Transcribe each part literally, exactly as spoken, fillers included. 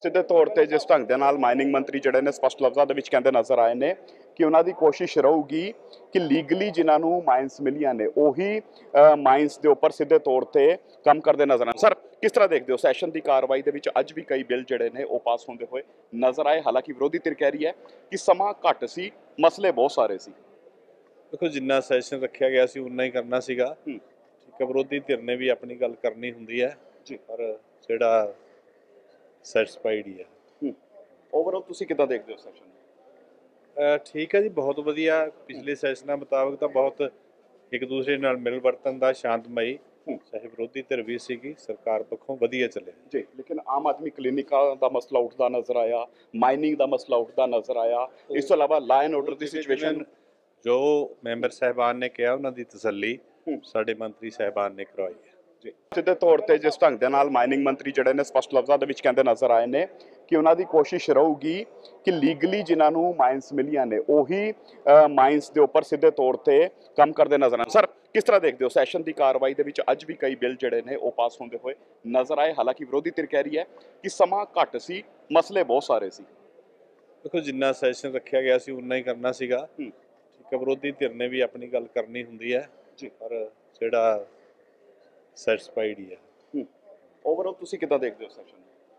ਸਿੱਧੇ ਤੌਰ ਤੇ ਜਿਸ ਢੰਗ ਦੇ ਨਾਲ ਮਾਈਨਿੰਗ ਮੰਤਰੀ ਜਿਹੜੇ ਨੇ ਸਪਸ਼ਟ ਲਫ਼ਜ਼ਾਂ ਦੇ ਵਿੱਚ ਕਹਿੰਦੇ ਨਜ਼ਰ ਆਏ ਨੇ ਕਿ ਉਹਨਾਂ ਦੀ ਕੋਸ਼ਿਸ਼ ਰਹੂਗੀ ਕਿ ਲੀਗਲੀ ਜਿਨ੍ਹਾਂ ਨੂੰ ਮਾਈਨਸ ਮਿਲੀਆਂ ਨੇ ਉਹੀ ਮਾਈਨਸ ਦੇ ਉੱਪਰ ਸਿੱਧੇ ਤੌਰ ਤੇ ਕੰਮ ਕਰਦੇ ਨਜ਼ਰ ਆਉਣ। ਸਰ, ਕਿਸ ਤਰ੍ਹਾਂ ਦੇਖਦੇ ਹੋ ਸੈਸ਼ਨ ਦੀ ਕਾਰਵਾਈ ਦੇ ਵਿੱਚ ਅੱਜ ਵੀ ਕਈ ਬਿੱਲ ਜਿਹੜੇ ਨੇ ਉਹ ਪਾਸ ਹੁੰਦੇ ਹੋਏ ਨਜ਼ਰ ਆਏ, ਹਾਲਾਂਕਿ ਵਿਰੋਧੀ ਧਿਰ ਕਹਿ ਰਹੀ ਹੈ ਕਿ ਸਮਾਂ ਘੱਟ ਸੀ, ਮਸਲੇ ਬਹੁਤ ਸਾਰੇ ਸੀ। देखो जिन्ना सैशन रखा गया सी उन्ना ही करना सीगा। ठीक है, विरोधी धिर ने भी अपनी गल करनी हुंदी है जी, पर जेड़ा सैटिस्फाइड ही है। ओवरऑल तुसी किदां देखदे हो सैशन? ठीक है जी, बहुत वधिया। पिछले सैशनां मुताबिक तो बहुत एक दूसरे नाल मिल वरतन दा शांतमई चाहे विरोधी धिर भी सीगी सरकार पक्षों वधिया चले जी, लेकिन आम आदमी क्लिनिकां दा मसला उठदा नजर आया, माइनिंग दा मसला उठदा नजर आया, इस तो इलावा लॉ एंड ऑर्डर दी सिचुएशन जो मैंबर साहबान ने कहा उन्होंने तसल्ली साडे मंत्री साहबान ने करवाई है जी। सिद्धे तौर ते जिस ढंग दे नाल माइनिंग मंत्री जिहड़े ने स्पष्ट लफ्ज़ां दे विच कहंदे नज़र आए ने कि उन्हां दी कोशिश रहूगी कि लीगली जिन्हां नूं माइनस मिलियां ने उही माइनस दे उपर सिद्धे तौर ते काम करदे नज़र आए। सर, किस तरह देखदे हो सैशन दी कार्रवाई दे विच अज भी कई बिल जिहड़े ने ओह पास होंदे होए नज़र आए, हालांकि विरोधी धिर कह रही है कि समां घट सी, मसले बहुत सारे सी। देखो जिन्ना सैशन रखा गया सी उन्ना ही करना सीगा। विरोधी धिर ने भी अपनी गल करनी हुंदी है जी, पर जेड़ा सैटिस्फाइड ही है। ओवरऑल तुसी किदां देखदे हो सैशन?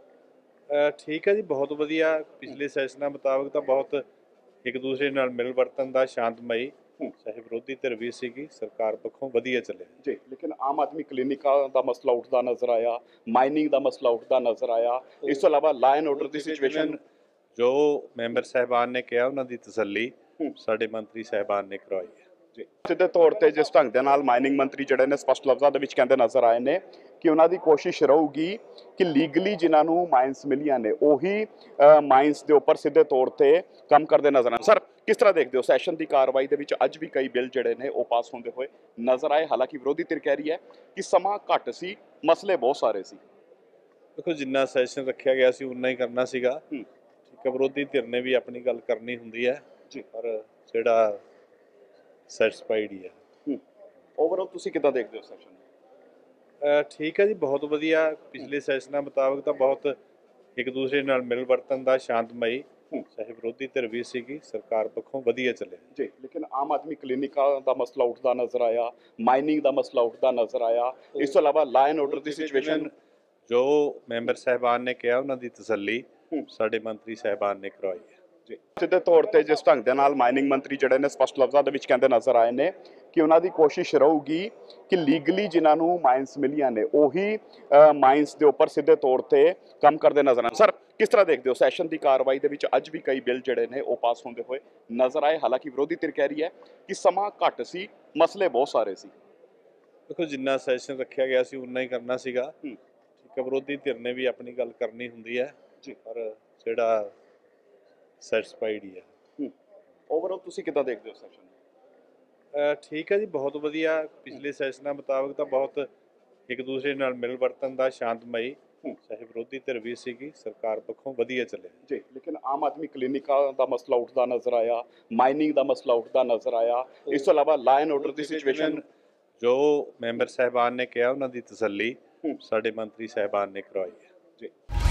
ठीक है जी, बहुत वधिया। पिछले सैशनां मुताबिक तो बहुत एक दूसरे नाल मिल वरतन दा शांतमई चाहे विरोधी धिर भी सीगी सरकार पक्षों वधिया चले जी, लेकिन आम आदमी क्लिनिकां दा मसला उठदा नजर आया, माइनिंग दा मसला उठदा नजर आया, इस तो इलावा लॉ एंड ऑर्डर दी सिचुएशन जो मैंबर साहबान ने कहा उन्होंने तसल्ली साडे मंत्री साहबान ने करवाई है जी। सिद्धे तौर ते जिस ढंग दे नाल माइनिंग मंत्री जिहड़े ने स्पष्ट लफ्ज़ां दे विच कहंदे नज़र आए ने कि उन्हां दी कोशिश रहूगी कि लीगली जिन्हां नूं माइनस मिलियां ने उही माइनस दे उपर सिद्धे तौर ते काम करदे नज़र आए। सर, किस तरह देखदे हो सैशन दी कार्रवाई दे विच अज भी कई बिल जिहड़े ने ओह पास होंदे होए नज़र आए, हालांकि विरोधी धिर कह रही है कि समां घट सी, मसले बहुत सारे सी। देखो जिन्ना सैशन रखा गया सी उन्ना ही करना सीगा। ठीक है, विरोधी धिर ने भी अपनी गल करनी हुंदी है जी, पर जेड़ा सैटिस्फाइड ही है। ओवरऑल तुसी किदां देखदे हो सैशन? ठीक है जी, बहुत वधिया। पिछले सैशनां मुताबिक तो बहुत एक दूसरे नाल मिल वरतन दा शांतमई चाहे विरोधी धिर भी सीगी सरकार पक्षों वधिया चले जी, लेकिन आम आदमी क्लिनिकां दा मसला उठदा नजर आया, माइनिंग दा मसला उठदा नजर आया, इस तो इलावा लॉ एंड ऑर्डर दी सिचुएशन जो मैंबर साहबान ने कहा उन्होंने तसल्ली साडे मंत्री साहबान ने करवाई है जी। सिद्धे तौर ते जिस ढंग दे नाल माइनिंग मंत्री जिहड़े ने स्पष्ट लफ्ज़ां दे विच कहंदे नज़र आए ने कि उन्हां दी कोशिश रहूगी कि लीगली जिन्हां नूं माइनस मिलियां ने उही माइनस दे उपर सिद्धे तौर ते काम करदे नज़र आए। सर, किस तरह देखदे हो सैशन दी कार्रवाई दे विच अज भी कई बिल जिहड़े ने ओह पास होंदे होए नज़र आए, हालांकि विरोधी धिर कह रही है कि समां घट सी, मसले बहुत सारे सी। देखो जिन्ना सैशन रखा गया सी उन्ना ही करना सीगा। ठीक है, विरोधी धिर ने भी अपनी गल करनी हुंदी है जी, पर जेड़ा सैटिस्फाइड ही है। ओवरऑल तुसी किदां देखदे हो सैशन? ठीक है जी, बहुत वधिया। पिछले सैशनां मुताबिक तो बहुत एक दूसरे नाल मिल वरतन दा शांतमई चाहे विरोधी धिर भी सीगी सरकार पक्षों वधिया चले जी, लेकिन आम आदमी क्लिनिकां दा मसला उठदा नजर आया, माइनिंग दा मसला उठदा नजर आया, इस तो इलावा लॉ एंड ऑर्डर दी सिचुएशन जो मैंबर साहबान ने कहा उन्होंने तसल्ली साडे मंत्री साहबान ने करवाई है जी।